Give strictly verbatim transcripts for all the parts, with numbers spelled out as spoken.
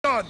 on.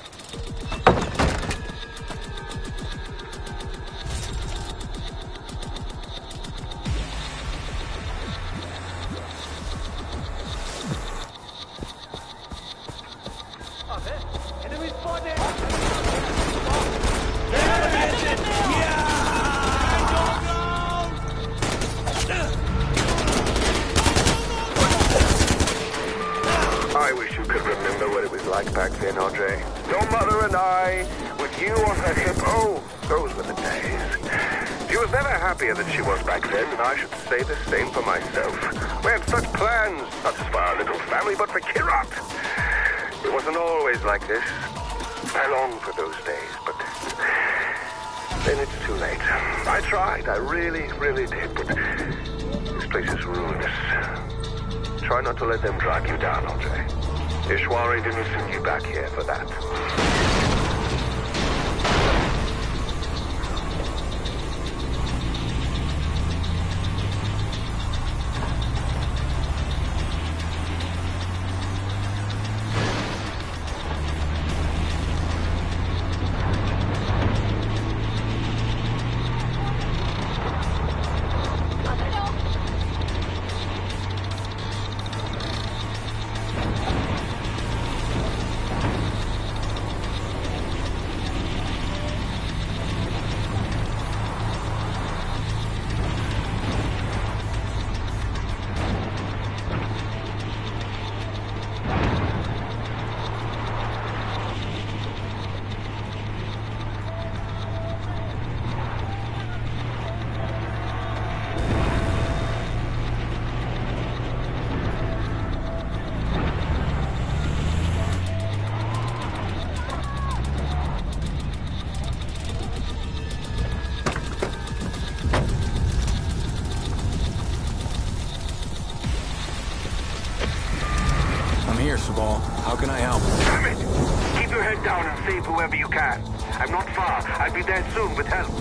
I wish you could remember what it was like back then, Andre. Your mother and I, with you on her hip, oh, those were the days. She was never happier than she was back then, and I should say the same for myself. We had such plans, not just for our little family, but for Kirat. It wasn't always like this. I long for those days, but then it's too late. I tried, I really, really did, but this place is ruinous. Try not to let them drag you down, Andre. Ishwari didn't send you back here for that. How can I help? Damn it! Keep your head down and save whoever you can. I'm not far. I'll be there soon with help.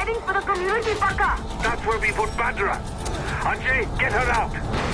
heading for the community Paka. That's where we put Badra. Ajay, get her out.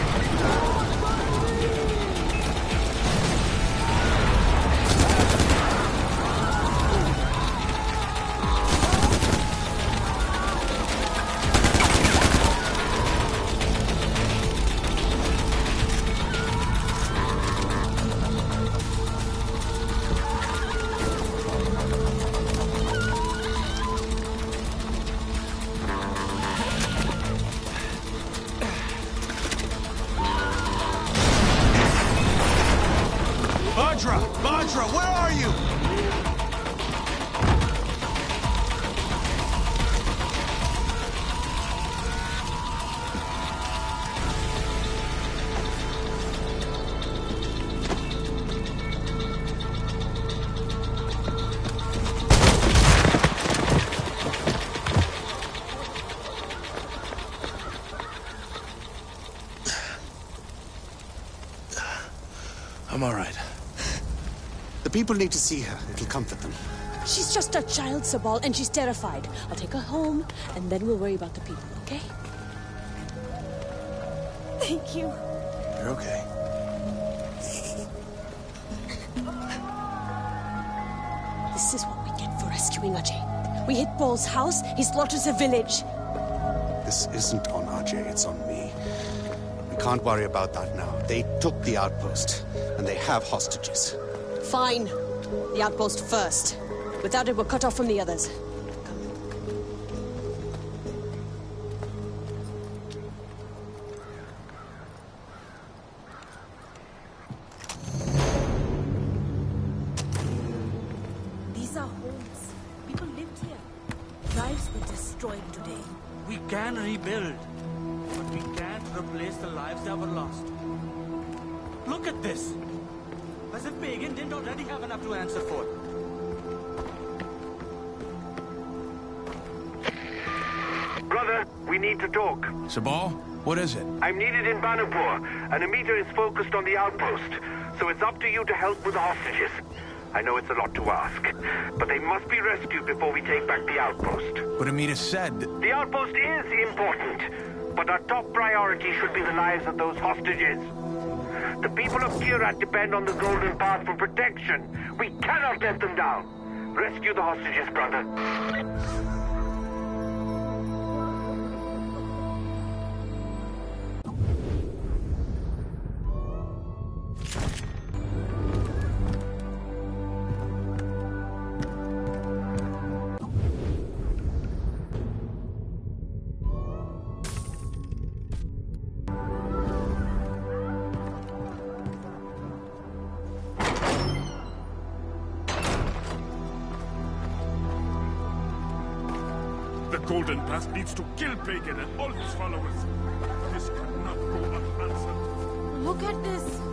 Badra! Badra, where are you? I'm all right. The people need to see her. It'll comfort them. She's just a child, Sabal, and she's terrified. I'll take her home, and then we'll worry about the people, okay? Thank you. You're okay. This is what we get for rescuing Ajay. We hit Paul's house, he slaughters a village. This isn't on Ajay, it's on me. We can't worry about that now. They took the outpost, and they have hostages. Fine. The outpost first. Without it, we're cut off from the others. These are homes. People lived here. Lives were destroyed today. We can rebuild, but we can't replace the lives that were lost. Look at this! As if Pagan didn't already have enough to answer for. Brother, we need to talk. Sabal, what is it? I'm needed in Banapur, and Amita is focused on the outpost. So it's up to you to help with the hostages. I know it's a lot to ask, but they must be rescued before we take back the outpost. But Amita said that... The outpost is important, but our top priority should be the lives of those hostages. The people of Kirat depend on the Golden Path for protection. We cannot let them down. Rescue the hostages, brother. The Golden Path needs to kill Pagan and all his followers. This cannot go unanswered. Look at this.